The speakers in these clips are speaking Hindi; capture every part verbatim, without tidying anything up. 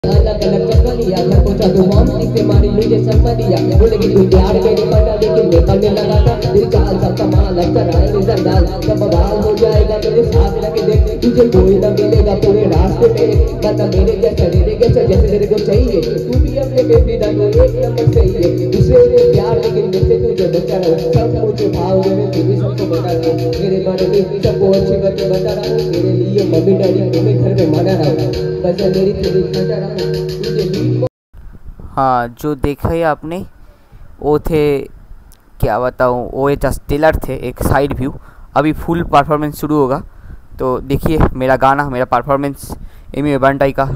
अलग अलग कसम लिया घर पहुंचा तो मॉम से मारी मुझे सनमा दिया बोलेगी तू प्यार मेरे पता लेकिन मैं करने लगा था दिल चाल सा कमाल कर आए नजर डाल सब बवाल हो जाएगा मेरे साथ लगे देख तुझे कोई ना मिलेगा पूरे रास्ते में बता मेरे जैसा तेरे जैसा जैसे तेरे को चाहिए तू भी अपने बेबी दा को एक नंबर सही है दूसरे से प्यार लेकिन मुझसे तुझे बचा रहा सब मुझे भाव मेरे तू भी सबको बता रहा मेरे बारे में सबको अच्छी बातें बता रहा हूँ मेरे लिए मम्मी डैडी को मैं घर में माना रहा हूँ बस मेरी तेरी बता रहा हूँ। हाँ, जो देखा है आपने वो थे, क्या बताऊँ, वो एक ट्रेलर थे, एक साइड व्यू। अभी फुल परफॉर्मेंस शुरू होगा तो देखिए मेरा गाना, मेरा परफॉर्मेंस एमी बंटाई का।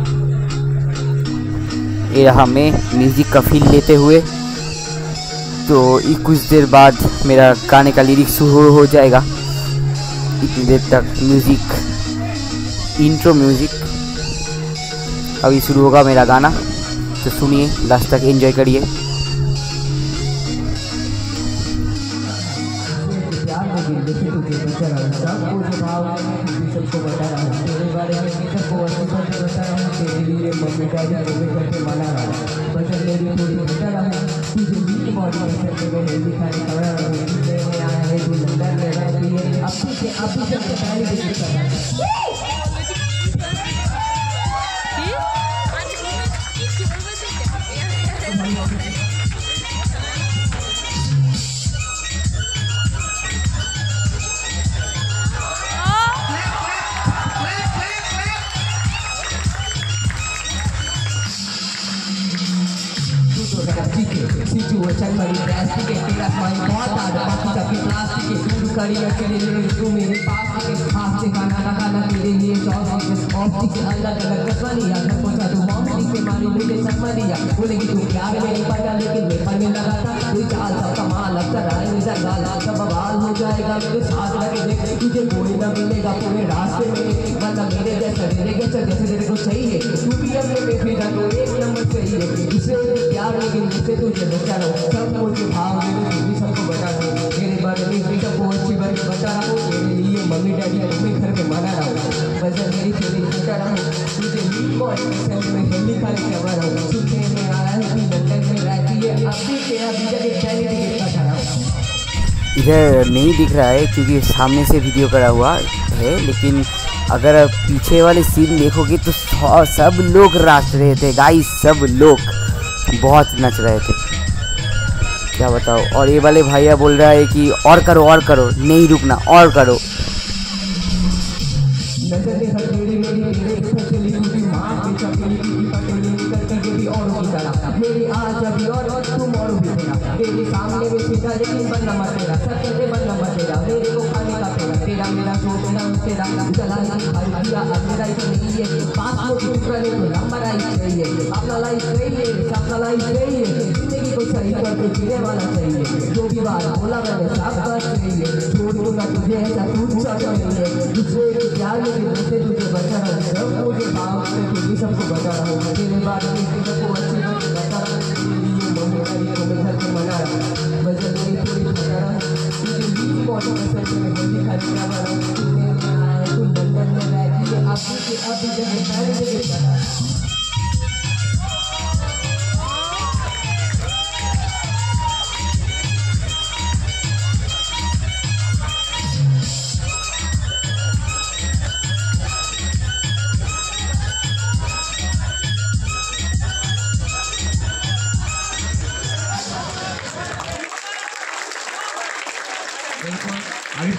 ये रहा मैं म्यूज़िक का फील लेते हुए। तो कुछ देर बाद मेरा गाने का लिरिक्स शुरू हो जाएगा। इतनी देर तक म्यूज़िक, इंट्रो म्यूज़िक अभी शुरू होगा मेरा गाना, तो सुनिए, लास्ट तक एंजॉय करिए। सिचुएशन बड़ी ड्रास्टिक है तेरा स्माइल बहुत ज्यादा बाकी सबकी प्लास्टिक है तू करी अकेले ले तू मेरे पास के हाथ से खाना खाना तेरे लिए सॉस ऑप्टिक से अलग अलग कसवानी या घर पहुंचा तो मॉम से मारी मुझे सपना दिया बोलेगी तू प्यार में नहीं पता लेकिन मैं पर में लगा था कोई चाल सा कमाल कर आए नजर डाल सब बवाल हो जाएगा मेरे साथ लगे देख तुझे कोई ना मिलेगा पूरे रास्ते में बंदा मेरे जैसा तेरे जैसा जैसे तेरे को चाहिए तू भी अपने बेबी दा को एक नंबर सही है दूसरे से प्यार लेकिन मुझसे तुझे बचा रहा सब मुझे भाव मेरे भी सबको बता रहा मेरे बारे में भी सबको अच्छी बात बता रहा हूँ मेरे लिए मम्मी डैडी अपने घर में माना रहा हूँ बस मेरी तेरी बता रहा हूँ तुझे लीड को सेंस में हिंदी खाली करवा रहा हूँ सुनने में आया है कि लंदन में रहती है अभी के अभी जब एक पहले टिकट का था इधर नहीं दिख रहा है क्योंकि सामने से वीडियो करा हुआ है, लेकिन अगर पीछे वाले सीन देखोगे तो सब लोग नाच रहे थे गाइस, सब लोग बहुत नच रहे थे, क्या बताओ। और ये वाले भैया बोल रहा है कि और करो और करो, नहीं रुकना, और करो। जो भी बात बोला मैंने सब बात चाहिए छोड़ दूंगा तुझे ऐसा कुछ चाहिए दूसरे के प्यार में मुझसे तुझे बचा रहा हूँ सब मुझे भाव से तू भी सबको बता रहा हूँ तेरे बारे में सबको अच्छी बात बता रहा हूँ मम्मी डैडी को मैं घर पे मना रहा हूँ बस मेरी थोड़ी बता रहा हूँ तुझे भी बहुत पसंद है मैं खाली क्या बना हूँ तू लंदन में रहती है अभी के अभी जगह सारी जगह